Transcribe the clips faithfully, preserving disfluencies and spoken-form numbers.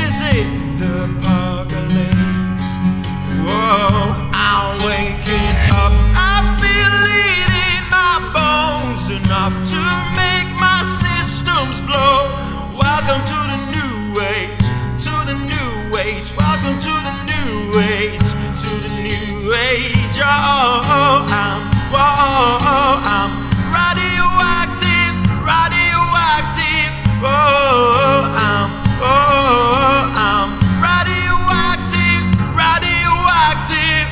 is it the apocalypse? Whoa, I'm waking up. I feel it in my bones, enough to make my systems blow. Welcome to the new age, to the new age. Welcome to the new age, to the new age. Oh, I'm, whoa, I'm radioactive, radioactive. Oh, I'm, oh, I'm radioactive, radioactive.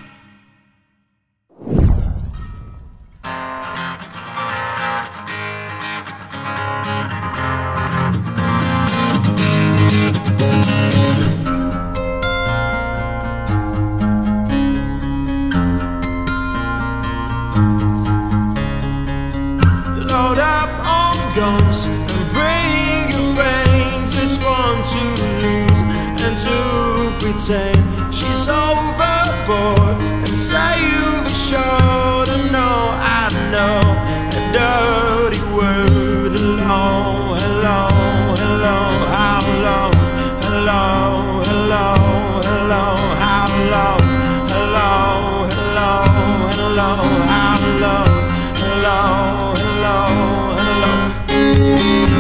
Load up on guns and bring your friends. It's fun to lose and to pretend she's overboard and say you've been sure to know. I know a dirty word. Hello, hello, hello, how long? Hello, hello, hello, how long? Hello, hello, hello, how long? Hello, hello, hello.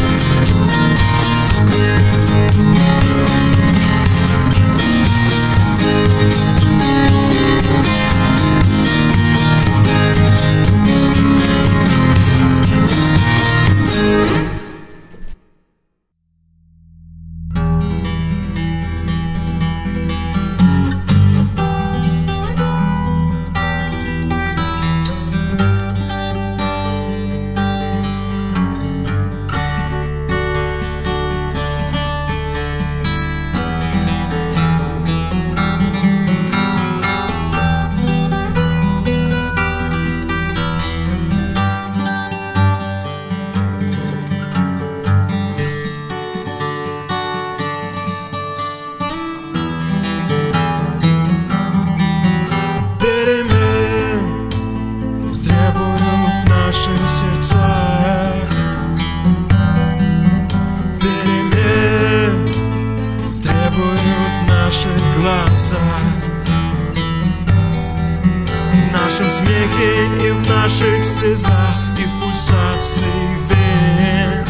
В нашем смехе и в наших слезах, и в пульсации вен.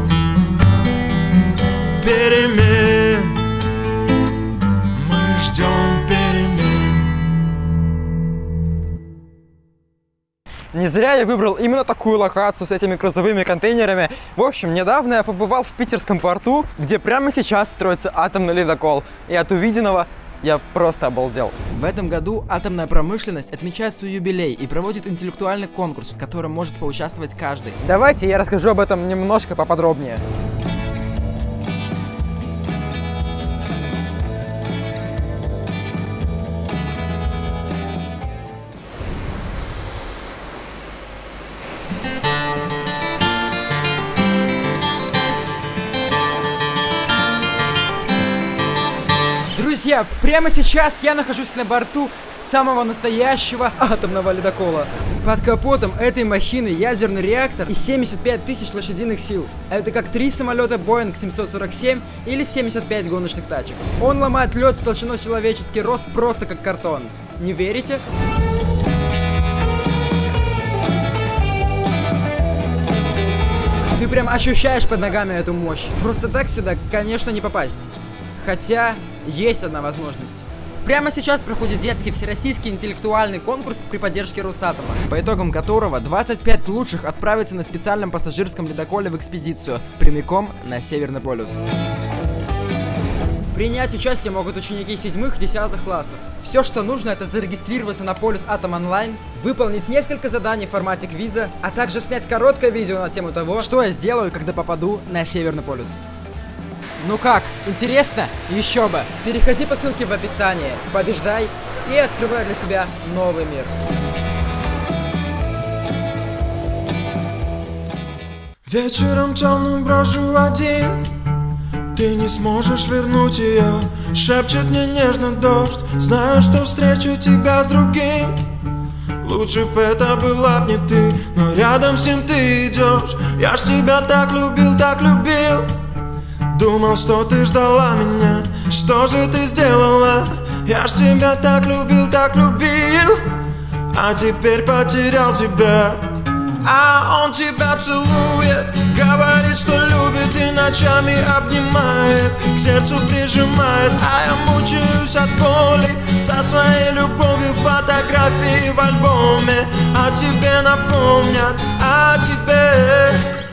Перемен, мы ждем перемен. Не зря я выбрал именно такую локацию с этими грузовыми контейнерами. В общем, недавно я побывал в питерском порту, где прямо сейчас строится атомный ледокол. И от увиденного я просто обалдел. В этом году атомная промышленность отмечает свой юбилей и проводит интеллектуальный конкурс, в котором может поучаствовать каждый. Давайте я расскажу об этом немножко поподробнее. Друзья, прямо сейчас я нахожусь на борту самого настоящего атомного ледокола. Под капотом этой махины ядерный реактор и семьдесят пять тысяч лошадиных сил. Это как три самолета Боинг семьсот сорок семь или семьдесят пять гоночных тачек. Он ломает лед толщиной человеческий рост просто как картон. Не верите? Ты прям ощущаешь под ногами эту мощь. Просто так сюда, конечно, не попасть. Хотя есть одна возможность. Прямо сейчас проходит детский всероссийский интеллектуальный конкурс при поддержке Росатома, по итогам которого двадцать пять лучших отправятся на специальном пассажирском ледоколе в экспедицию прямиком на Северный полюс. Принять участие могут ученики седьмых-десятых классов. Все, что нужно, это зарегистрироваться на полюс Атом онлайн, выполнить несколько заданий в формате квиза, а также снять короткое видео на тему того, что я сделаю, когда попаду на Северный полюс. Ну как, интересно? Еще бы! Переходи по ссылке в описании, побеждай и открывай для себя новый мир. Вечером темным брожу один, ты не сможешь вернуть ее. Шепчет мне нежно дождь, знаю, что встречу тебя с другим. Лучше бы это была б не ты, но рядом с ним ты идешь. Я ж тебя так любил, так любил. думал, что ты ждала меня. Что же ты сделала? Я ж тебя так любил, так любил, а теперь потерял тебя. А он тебя целует, говорит, что любит и ночами обнимает, к сердцу прижимает, а я мучаюсь от боли со своей любовью. Фотографии в альбоме о тебе напомнят, о тебе.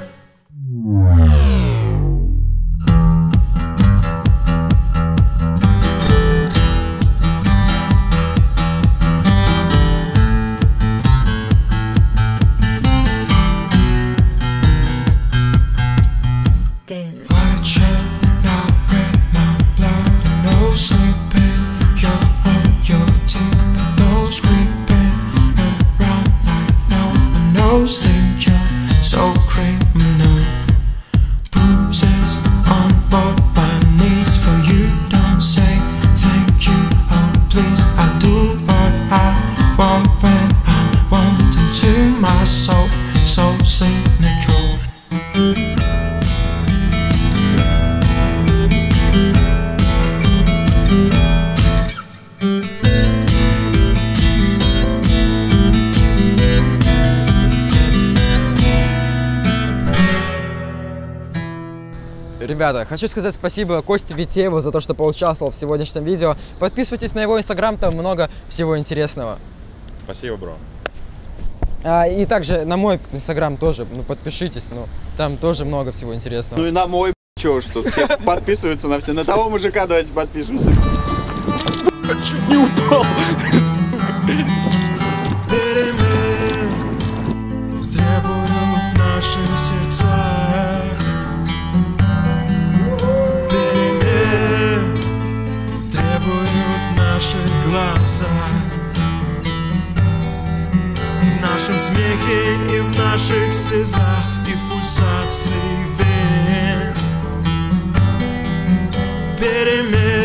Think you're so criminal. Bruises on both my knees for you. Don't say thank you, oh please. I do what I want when I want into my soul. So cynical. Ребята, хочу сказать спасибо Косте Витееву за то, что поучаствовал в сегодняшнем видео. Подписывайтесь на его инстаграм, там много всего интересного. Спасибо, бро. А, и также на мой инстаграм тоже, ну подпишитесь, ну там тоже много всего интересного. Ну и на мой, чё, что все подписываются на все. На того мужика давайте подпишемся. Чуть не упал. Требуют наши сердца перемен, требуют наши глаза. В нашем смехе и в наших слезах, и в пульсации вен. Перемен.